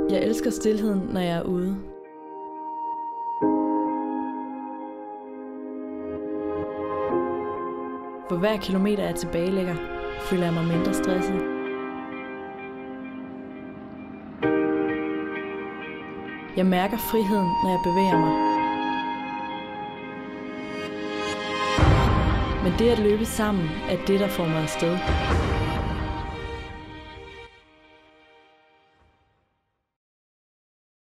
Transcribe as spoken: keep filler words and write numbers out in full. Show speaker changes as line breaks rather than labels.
Jeg elsker stilheden, når jeg er ude. For hver kilometer jeg tilbagelægger, føler jeg mig mindre stresset. Jeg mærker friheden, når jeg bevæger mig. Men det at løbe sammen er det, der får mig afsted.